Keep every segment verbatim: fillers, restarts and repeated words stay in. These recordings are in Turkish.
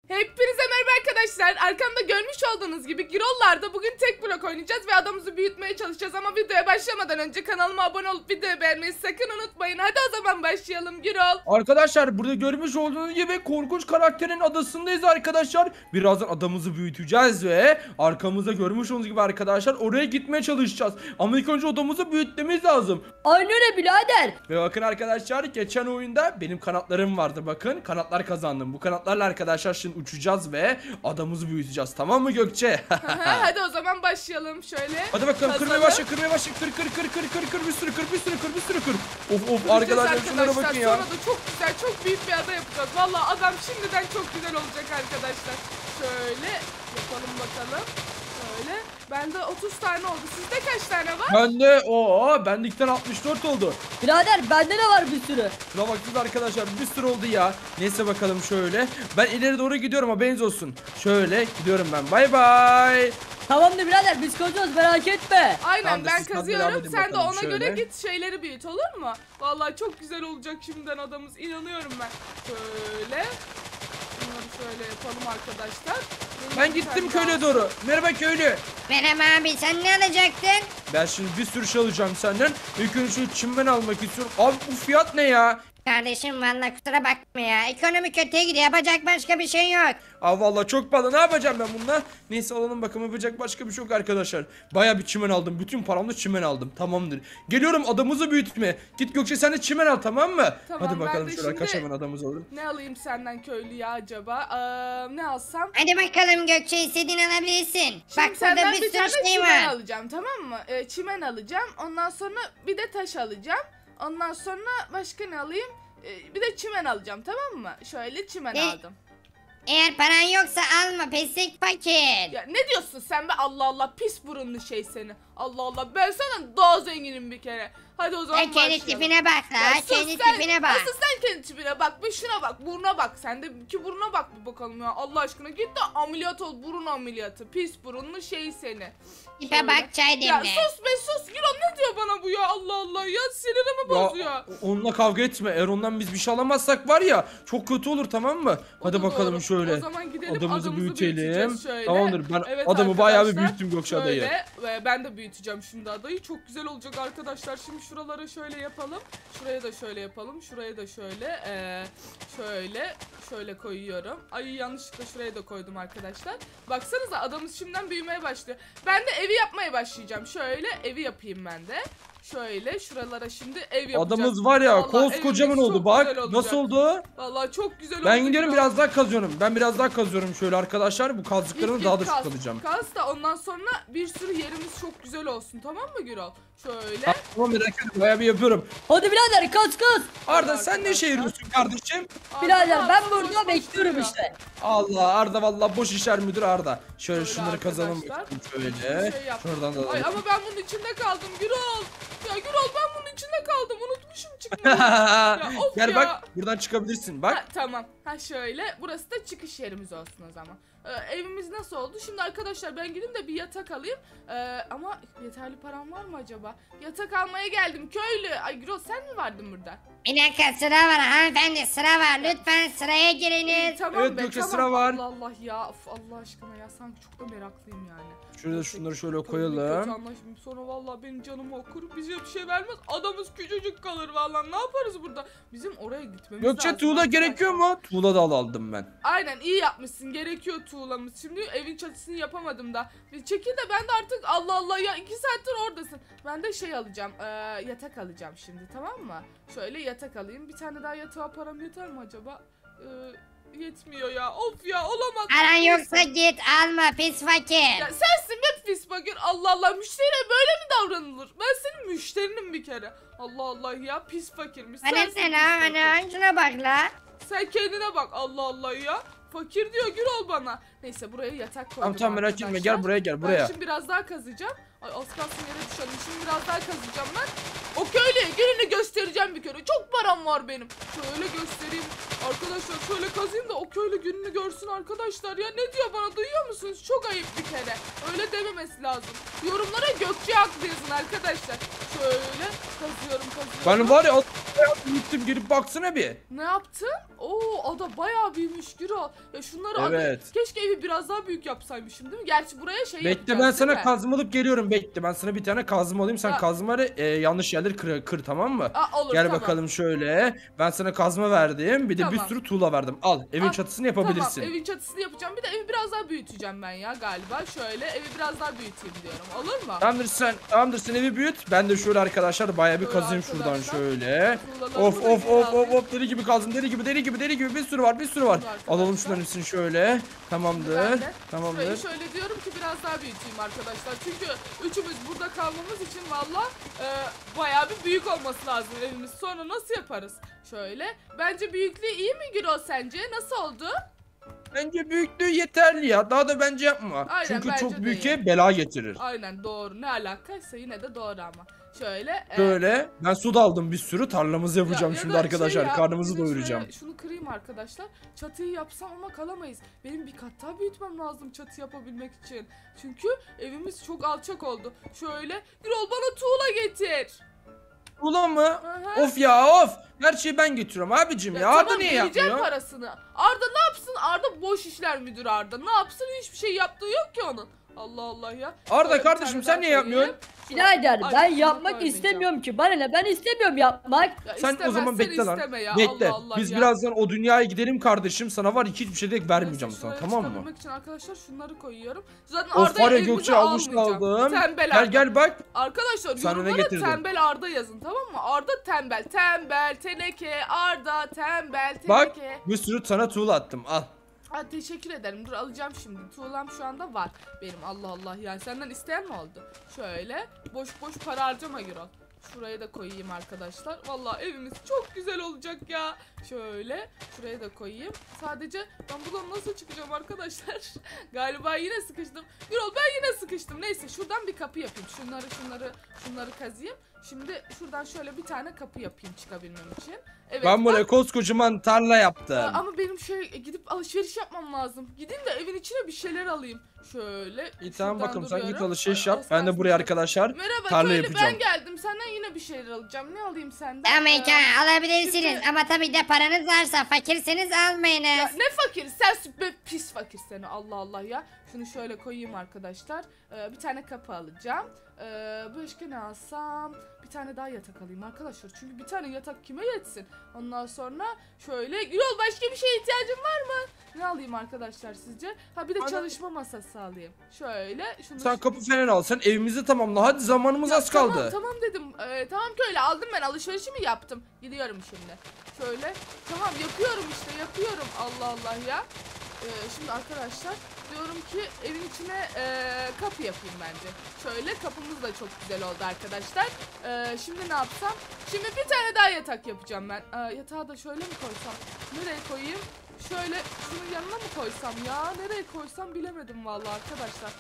Hepinize merhaba arkadaşlar. Arkamda görmüş olduğunuz gibi Girollar'da bugün tek blok oynayacağız ve adamımızı büyütmeye çalışacağız. Ama videoya başlamadan önce kanalıma abone olup videoyu beğenmeyi sakın unutmayın. Hadi o zaman başlayalım Girol. Arkadaşlar burada görmüş olduğunuz gibi korkunç karakterin adasındayız arkadaşlar. Birazdan adamımızı büyüteceğiz ve arkamızda görmüş olduğunuz gibi arkadaşlar oraya gitmeye çalışacağız. Ama ilk önce adamımızı büyütmemiz lazım. Aynen öyle birader. Ve bakın arkadaşlar geçen oyunda benim kanatlarım vardı, bakın kanatlar kazandım. Bu kanatlarla arkadaşlar şimdi uçacağız ve adamımızı büyüteceğiz, tamam mı Gökçe? Hadi o zaman başlayalım şöyle. Hadi bakalım, Kazalım. kırmaya başla, kırmaya başla, kır kır kır kır kır kır bir sürü kır bir sürü kır bir sürü kır. Of of Kıracağız arkadaşlar şunlara bakın ya. Sonra da çok güzel, çok büyük bir ada yapacağız. Vallahi adam şimdiden çok güzel olacak arkadaşlar. Şöyle yapalım bakalım. Şöyle. Bende otuz tane oldu. Sizde kaç tane var? Bende o bendikten altmış dört oldu. Birader bende de var bir sürü. Şuna baktınız arkadaşlar, bir sürü oldu ya. Neyse bakalım şöyle. Ben ileri doğru gidiyorum, haberiniz olsun. Şöyle gidiyorum ben. Bay bay. Tamamdır birader, biz koyacağız, merak etme. Aynen, Tamam da ben siz devam kazıyorum. edin Sen de bakalım ona şöyle. göre git şeyleri büyüt, olur mu? Vallahi çok güzel olacak şimdiden adamız. İnanıyorum ben. Şöyle. Bunları şöyle yapalım arkadaşlar. Benim Ben bir gittim tane köye daha- doğru. Merhaba köylü. Merhaba abi, sen ne alacaktın? Ben şimdi bir sürü şey alacağım senden. İlk önce şu çimen almak istiyorum. Abi bu fiyat ne ya? Kardeşim valla kusura bakma ya. Ekonomi kötüye gidiyor, yapacak başka bir şey yok. Aa vallahi çok pahalı, ne yapacağım ben bununla? Neyse alalım bakalım, yapacak başka bir şey yok arkadaşlar. Baya bir çimen aldım. Bütün paramla çimen aldım. Tamamdır. Geliyorum adamımızı büyütmeye. Git Gökçe, sen de çimen al, tamam mı? Tamam, Hadi ben bakalım de şöyle şimdi- kaç hemen adamımız olur. Ne alayım senden köylü ya acaba? Aa, ne alsam? Hadi bakalım Gökçe, istediğini alabilirsin. Şimdi Bak burada senden bir bir sürü tane şey çimen var. alacağım, tamam mı? Ee, çimen alacağım. Ondan sonra bir de taş alacağım. Ondan sonra başka ne alayım? Ee, bir de çimen alacağım, tamam mı? Şöyle çimen Ne? aldım. Eğer paran yoksa alma, pesek fakir. Ya ne diyorsun sen be, Allah Allah, pis burunlu şey seni. Allah Allah, ben sana daha zenginim bir kere. Hadi o zaman Sen kendi başlayalım. tipine bak Ya la, sus kendi sen, tipine bak. Asıl sen kendi tipine bak. Bir şuna bak, buruna bak. Sen de ki buruna bak bir bakalım ya. Allah aşkına git de ameliyat ol, burun ameliyatı. Pis burunlu şey seni. Tipe Şöyle. bak, çay Ya demle. sus be sus. Gürol ne diyor bana bu ya? Allah Allah ya, sinirimi bozuyor. Ya, onunla kavga etme. Eğer ondan biz bir şey alamazsak var ya çok kötü olur, tamam mı? Hadi O da bakalım doğru. şöyle. O zaman gidelim Adamımızı büyütelim. büyüteceğiz şöyle. Tamamdır, ben Evet adamı bayağı bir arkadaşlar, büyüttüm Gökçe adayı. Şöyle ve ben de büyüteceğim şimdi adayı. Çok güzel olacak arkadaşlar. Şimdi şuralara şöyle yapalım. Şuraya da şöyle yapalım. Şuraya da şöyle. Ee, şöyle. Şöyle koyuyorum. Ay yanlışlıkla şuraya da koydum arkadaşlar. Baksanıza adamız şimdiden büyümeye başlıyor. Ben de evi yapmaya başlayacağım. Şöyle evi yapayım ben de. Şöyle şuralara şimdi ev yapacağım. Adamız var ya Vallahi koskocaman evimiz oldu, çok bak güzel olacak. nasıl oldu? Vallahi çok güzel oldu. Ben gidiyorum, Gürol. biraz daha kazıyorum. Ben biraz daha kazıyorum şöyle arkadaşlar. Bu kazdıklarımı Git, daha git, da kaz. çok alacağım. Kaz da ondan sonra bir sürü yerimiz çok güzel olsun, tamam mı Gürol? Şöyle. Tamam, merak etme, bayağı bir yapıyorum. Hadi birader, kaç kaç. Arda sen ne arkadaşlar. işe yarıyorsun kardeşim? Birader Arda, ben boş burada boş bekliyorum duruyor. işte. Allah, Arda vallahi boş işler müdür Arda. Şöyle Şöyle şunları kazalım arkadaşlar. bakalım şöyle. Bir şey yap. Şuradan da Ay alalım. ama ben bunun içinde kaldım Gürol. Ya Gürol, ben bunun içinde kaldım. Unutmuşum çıkmayı. of Gel ya. bak, buradan çıkabilirsin bak. Ha, tamam. Ha şöyle. Burası da çıkış yerimiz olsun o zaman. Ee, evimiz nasıl oldu? Şimdi arkadaşlar ben gideyim de bir yatak alayım. Ee, ama yeterli param var mı acaba? Yatak almaya geldim köylü. Ay Gürol, sen mi vardın burada? Bir dakika, sıra var hanımefendi, sıra var. Lütfen sıraya İyi, giriniz. tamam Evet, be, Gökçe, tamam. sıra var. Allah Allah ya. Of, Allah aşkına ya. Sanki çok da meraklıyım yani. Şurada şunları şöyle Kötü koyalım. anlaşmayayım. Sonra vallahi benim canımı okur, bize bir şey vermez. Adamız küçücük kalır vallahi. Ne yaparız burada? Bizim oraya gitmemiz Gökçe, lazım. tuğla arkadaşlar. gerekiyor mu? Tuğla da al aldım ben. Aynen, iyi yapmışsın. Gerekiyor tuğlamız. Şimdi evin çatısını yapamadım da. Bir çekil de ben de artık, Allah Allah ya, iki saattir oradasın. Ben de şey alacağım. Ee, yatak alacağım şimdi, tamam mı? Şöyle yatak alayım. Bir tane daha yatağa param yeter mi acaba? Ee, yetmiyor ya. Of ya, olamaz. Paran Neyse. yoksa git alma, pis fakir. Ya sensin be pis fakir. Allah Allah, müşteriye böyle mi davranılır? Ben senin müşterinim bir kere. Allah Allah ya, pis fakirmiş. Bana Sensin ne pis la, fakir. ana şuna bak la. Sen kendine bak, Allah Allah ya. Fakir diyor Gürol bana. Neyse, buraya yatak koydum. Tamam tamam, merak etme, arkadaşlar. gel buraya gel Ben buraya. şimdi biraz daha kazacağım. Ay az kalsın yere düşelim. Şimdi biraz daha kazacağım ben. O köylüye gününü göstereceğim bir kere. Çok param var benim. Şöyle göstereyim. Arkadaşlar şöyle kazayım da o köylü gününü görsün arkadaşlar. Ya ne diyor bana, duyuyor musunuz? Çok ayıp bir kere. Öyle dememesi lazım. Yorumlara Gökçe haklı yazın arkadaşlar. Şöyle kazıyorum kazıyorum. Ben var ya gittim, girip baksana bir. Ne yaptın? Oo, ada bayağı büyümüş Gürol. Ya şunları Evet. ada, keşke evi biraz daha büyük yapsaymışım değil mi? Gerçi buraya şey Bekle, yapacağız, ben değil sana mi? kazma alıp geliyorum, bekle. Ben sana bir tane kazma alayım, sen Ha. kazmaları e, yanlış yerleri kır, kır tamam mı? Aa, olur, Gel tamam. bakalım şöyle. Ben sana kazma verdim. Bir de bir Tamam. sürü tuğla verdim. Al, evin Al, çatısını yapabilirsin. Tamam, evin çatısını yapacağım. Bir de evi biraz daha büyüteceğim ben ya galiba. Şöyle evi biraz daha büyüteyim diyorum. Olur mu? Tamamdır sen, tamamdır sen evi büyüt. Ben de şöyle arkadaşlar bayağı bir Şöyle kazayım şuradan arkadaşlar. şöyle. Tuğlalarımı Of da of geri of of alayım. of deli gibi kazdım, deli gibi deli gibi deli gibi bir sürü var, bir sürü var. Şöyle arkadaşlar. Alalım şunların hepsini şöyle. Ben Tamamdır. de Tamamdır. şurayı şöyle diyorum ki biraz daha büyüteyim arkadaşlar. Çünkü üçümüz burada kalmamız için valla e, bayağı bir büyük olması lazım evimiz. Sonra nasıl yaparız? Şöyle. Bence büyüklüğü iyi mi Gürol sence? Nasıl oldu? Bence büyüklüğü yeterli ya. Daha da bence yapma. Aynen, Çünkü bence çok de büyük iyi. ev bela getirir. Aynen doğru. Ne alakaysa yine de doğru ama. Şöyle. e, Böyle ben su da aldım bir sürü, tarlamızı yapacağım Ya- ya şimdi da arkadaşlar. şey ya, Karnımızı bir de doyuracağım. şuraya Şunu kırayım arkadaşlar. Çatıyı yapsam ama kalamayız. Benim bir kat daha büyütmem lazım çatı yapabilmek için. Çünkü evimiz çok alçak oldu. Şöyle. Gürol bana tuğla getir. Ulan mı? Aha. Of ya of. Her şeyi ben getiriyorum abicim ya. Arda tamam, niye vereceğim yapmıyor? parasını. Arda ne yapsın? Arda boş işler müdürü Arda. Ne yapsın? Hiçbir şey yaptığı yok ki onun. Allah Allah ya. Arda Şöyle bir kardeşim, tane sen daha niye yapmıyorsun? koyayım. Birader Ay, ben şunu yapmak koymayacağım. istemiyorum ki. Bana ne, ben istemiyorum yapmak. Ya Sen o zaman istemezsen bekle lan. isteme ya. Bekle. Allah Allah Biz ya. birazdan o dünyaya gidelim kardeşim. Sana var hiçbir şey de vermeyeceğim Neyse, sana, şuraya tamam mı? çıkabilmek için arkadaşlar şunları koyuyorum. Zaten Of Arda'yı var ya evimize Gökçe avuç almayacağım. aldım. Tembel Gel Arda. gel bak. Arkadaşlar Sana ne yorumlara getirdim? tembel Arda yazın, tamam mı? Arda tembel. Tembel, teneke, Arda, tembel, teneke. Bak bir sürü sana tuğla attım, al. Ha, teşekkür ederim. Dur alacağım şimdi. Tuğlam şu anda var benim. Allah Allah, yani senden isteyen mi oldu? Şöyle boş boş para harcama Gürol. Şuraya da koyayım arkadaşlar. Vallahi evimiz çok güzel olacak ya. Şöyle şuraya da koyayım. Sadece ben buradan nasıl çıkacağım arkadaşlar? Galiba yine sıkıştım. Gürol ben yine sıkıştım. Neyse şuradan bir kapı yapayım. Şunları şunları şunları kazıyım. Şimdi şuradan şöyle bir tane kapı yapayım çıkabilmem için. Evet. Ben buraya bak- koskocaman tarla yaptım. Aa, ama benim şöyle gidip alışveriş yapmam lazım. Gideyim de evin içine bir şeyler alayım. Şöyle. İyi tamam şuradan bakalım, sen git duruyorum. alışveriş Ay, yap. Ben de alışveriş buraya yap- arkadaşlar Merhaba tarla köylü, yapacağım. ben geldim. Senden yine bir şeyler alacağım. Ne alayım senden? Tamam Ee, İlker alabilirsiniz şimdi- ama tabii de paranız varsa fakirseniz Ya almayınız. ne fakir? Sen süper pis fakir seni. Allah Allah ya. Şunu şöyle koyayım arkadaşlar. Ee, bir tane kapı alacağım. Ee, başka ne alsam? Bir tane daha yatak alayım arkadaşlar. Çünkü bir tane yatak kime yetsin? Ondan sonra şöyle. Yol başka bir şeye ihtiyacın var mı? Ne alayım arkadaşlar sizce? Ha bir de Bana- çalışma masası alayım. Şöyle. Şunu Sen kapı falan al. Sen evimizi tamamla. Hadi zamanımız Ya az kaldı. Tamam tamam dedim. Ee, tamam köylü aldım ben, alışverişimi yaptım. Gidiyorum şimdi. Şöyle. Tamam yapıyorum işte yapıyorum. Allah Allah ya. Ee, şimdi arkadaşlar diyorum ki evin içine e, kapı yapayım bence. Şöyle kapımız da çok güzel oldu arkadaşlar. Ee, şimdi ne yapsam? Şimdi bir tane daha yatak yapacağım ben. Ee, yatağı da şöyle mi koysam? Nereye koyayım? Şöyle şunun yanına mı koysam ya? Nereye koysam bilemedim vallahi arkadaşlar.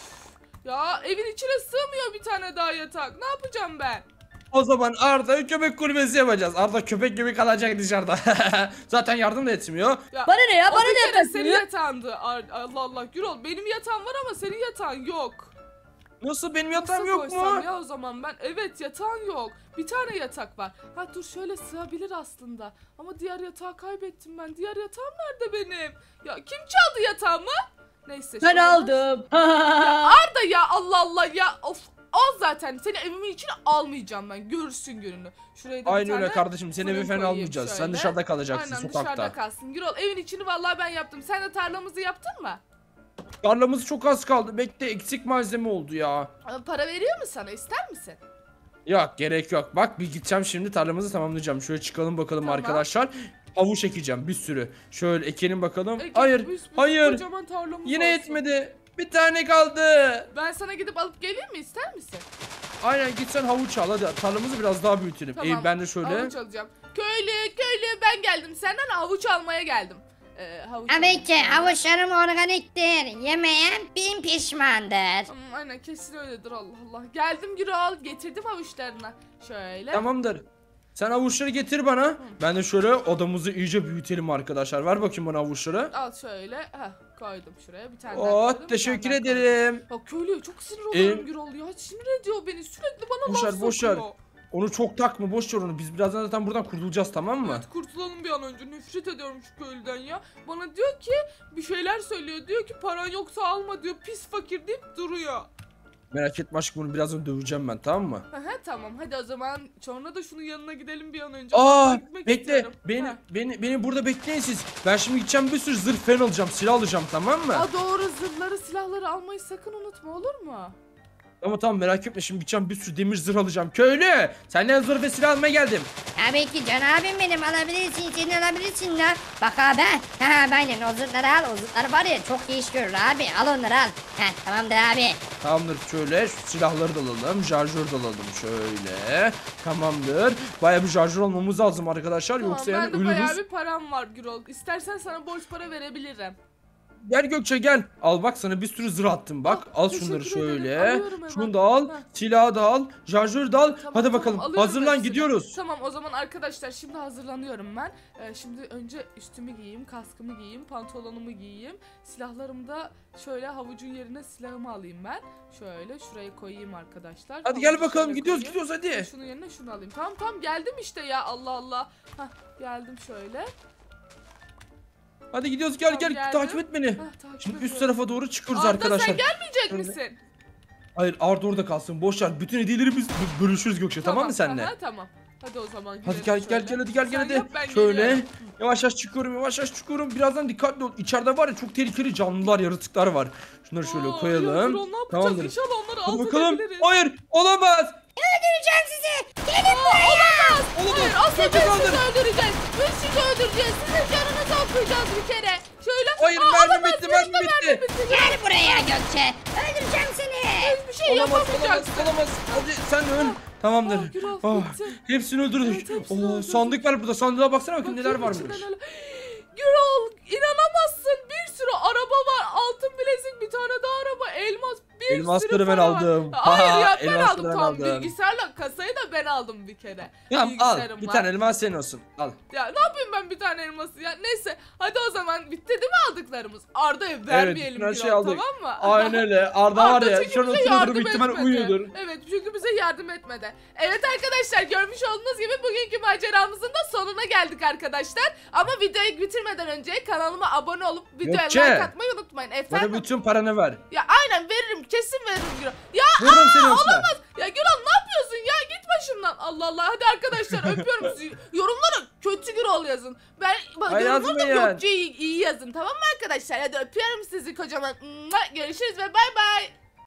Ya evin içine sığmıyor bir tane daha yatak. Ne yapacağım ben? O zaman Arda'yı köpek kulübesi yapacağız. Arda köpek gibi kalacak dışarıda. Zaten yardım da etmiyor. Ya, Bana ne ya, o bana bir ne kere senin yapıyorsun? yatağındı. Ar- Allah Allah Gürol, benim yatağım var ama senin yatağın yok. Nasıl, benim yatağım Nasıl yok koysam mu? ya o zaman ben? Evet yatağın yok. Bir tane yatak var. Ha dur şöyle sığabilir aslında. Ama diğer yatağı kaybettim ben. Diğer yatağım nerede benim? Ya kim çaldı yatağımı? Neyse. Ben şu anda- aldım. Arda ya Allah Allah ya. Of. Al zaten. Seni evimin içine almayacağım ben. Görürsün gününü. Şuraya da bir Aynı tane öyle kardeşim. Seni fırın evi falan koyayım almayacağız. Sen şöyle. dışarıda kalacaksın Aynen sokakta. dışarıda kalsın. Gürol evin içini vallahi ben yaptım. Sen de tarlamızı yaptın mı? Tarlamız çok az kaldı. Bekle, eksik malzeme oldu ya. Aa, para veriyor mu sana? İster misin? Yok, gerek yok. Bak bir gideceğim şimdi, tarlamızı tamamlayacağım. Şöyle çıkalım bakalım Tamam. arkadaşlar. Havuç ekeceğim bir sürü. Şöyle ekelim bakalım. Ege, hayır, biz- biz hayır. kocaman tarlamız Yine olsun. yetmedi. Bir tane kaldı. Ben sana gidip alıp geleyim mi? İster misin? Aynen, git sen havuç al hadi. Tarlamızı biraz daha büyütelim. Tamam. Ee, ben de şöyle. Avuç alacağım. Köylü, köylü ben geldim. Senden avuç almaya geldim. e, havuç Tabii alayım ki şöyle. avuçlarım organiktir. Yemeyen bin pişmandır. Hmm, aynen kesin öyledir Allah Allah. Geldim Gürol, getirdim havuçlarını. Şöyle. Tamamdır. Sen avuçları getir bana. Ben de şöyle odamızı iyice büyütelim arkadaşlar. Ver bakayım bana avuçları. Al şöyle. Heh, koydum şuraya. Bir tane daha Oh, koydum. bir teşekkür tane daha koydum. ederim. Ya köylü çok sinir oluyorum Ee, Gürol ya. Sinir ediyor beni. Sürekli bana Boş laf ver, boş ver. sokuyor. Onu çok takma, boş ver onu. Biz birazdan zaten buradan kurtulacağız, tamam mı? Evet kurtulalım bir an önce. Nefret ediyorum şu köylüden ya. Bana diyor ki bir şeyler söylüyor. Diyor ki paran yoksa alma diyor. Pis fakir deyip duruyor. Merak etme aşkım, bunu birazdan döveceğim ben, tamam mı? Aha, tamam hadi o zaman sonra da şunun yanına gidelim bir an önce. Aa, Vallahi gitmek bekle. istiyorum. Beni Ha. beni beni burada bekleyin siz. Ben şimdi gideceğim, bir sürü zırh falan alacağım, silah alacağım, tamam mı? Aa, doğru zırhları silahları almayı sakın unutma olur mu? Tamam tamam, merak etme, şimdi gideceğim, bir sürü demir zırh alacağım. Köylü, senden zırh ve silah almaya geldim. Tabii ki Can abim benim alabilirsin sen alabilirsin la. Bak abi. Ha aynen o zırhları al. O zırhları var ya çok iyi iş görür abi. Al onları al. Ha tamamdır abi. Tamamdır, şöyle şu silahları da alalım, şarjör de alalım şöyle. Tamamdır. Bayağı bir şarjör almamız lazım arkadaşlar, Tamam, yoksa yani ben de bayağı ölürüz. bir param var Gürol. İstersen sana borç para verebilirim. Gel Gökçe gel. Al bak, sana bir sürü zırh attım bak. Ah, Al teşekkür şunları ederim. şöyle. Alıyorum hemen. Şunu da al. Heh. Silahı da al. Şarjörü de al. Tamam, Hadi tamam, bakalım. alıyorum Hazırlan, hepsini. gidiyoruz. Tamam o zaman arkadaşlar şimdi hazırlanıyorum ben. Ee, şimdi önce üstümü giyeyim, kaskımı giyeyim, pantolonumu giyeyim. Silahlarımı da şöyle havucun yerine silahımı alayım ben. Şöyle şuraya koyayım arkadaşlar. Hadi gel Havucu bakalım, şöyle gidiyoruz koyayım. gidiyoruz hadi. Şunun yerine şunu alayım. Tamam tamam geldim işte ya Allah Allah. Hah geldim şöyle. Hadi gidiyoruz, gel Tamam, gel, geldim. takip et beni. Hah, takip Şimdi üst ediyorum. tarafa doğru çıkıyoruz Arda arkadaşlar. sen gelmeyecek Şöyle. misin? Hayır, Arda orada kalsın, boş ver. Bütün hediyeleri biz bö- bölüşürüz Gökçe, tamam, mı senle? aha, tamam. Hadi o zaman Hadi gidelim gel gel şöyle. gel hadi gel gel Sen hadi. yap, ben Şöyle geliyorum. yavaş yavaş çıkıyorum, yavaş yavaş çıkıyorum. Birazdan dikkatli ol. İçeride var ya çok tehlikeli canlılar, yaratıklar var. Şunları şöyle Aa, ya koyalım. Gürol, ne yapacağız? Tamamdır. İnşallah onları Hadi alt bakalım. edebiliriz. Hayır, olamaz. Öldüreceğim sizi. Gelin buraya. Olamaz. Olamaz. Hayır asıl Gökçe biz kaldır. sizi öldüreceğiz. Biz sizi öldüreceğiz. Sizin canınızı okuyacağız bir kere. Şöyle. Hayır, Aa, mermi olamaz, bitti, benim de mermi bitti. bitti. Gel buraya Gökçe. Öldüreceğim seni. Hiçbir şey Olamaz, olamaz, yapamayacaksın. olamaz. Hadi sen öl. Tamamdır. Ah, Gürol, Ah, bitti. hepsini öldürdük. Evet, hepsini Oo, öldürdük. sandık var burada. Sandığa baksana bakayım neler Bakayım varmış. içinden öyle. Gürol inanamazsın. Bir sürü araba var. Altın bilezik, bir tane daha araba, elmas. Bir Elmasları sürü ben para var. aldım. Hayır Ha, ya ben elmasları aldım. ben Tamam aldım. bilgisayarla kasayı da ben aldım bir kere. Tamam al. Bilgisayarım Bir var. tane elmas senin olsun. Al. Ya ne yapayım ben bir tane elması ya. Neyse hadi o zaman bitti değil mi aldıklarımız? Arda'ya vermeyelim her Gürol, şeyi aldık. tamam mı? Aynen öyle. Arda var ya. çünkü Şu an bize oturuyordur, yardım büyük ihtimal etmedi. uyuyordur. Evet çünkü bize yardım etmedi. Evet arkadaşlar görmüş olduğunuz gibi bugünkü maceramızın da sonuna geldik arkadaşlar. Ama videoyu bitirmeden önce kanalıma abone olup videoya Gökçe, like atmayı unutmayın. Bana Efendim? bütün paranı ver. Ya aynen veririm kesin veririm Gürol. Ya Vururum seni aa, yoksa. olamaz. Ya Gürol ne yapıyorsun ya git başımdan. Allah Allah hadi arkadaşlar öpüyorum sizi. Yorumlara kötü Gürol yazın. Ben bak, Ay, yorumlara da yazmayın. Gökçe'yi iyi yazın tamam mı arkadaşlar? Hadi öpüyorum sizi kocaman. Mua, görüşürüz ve bay bay.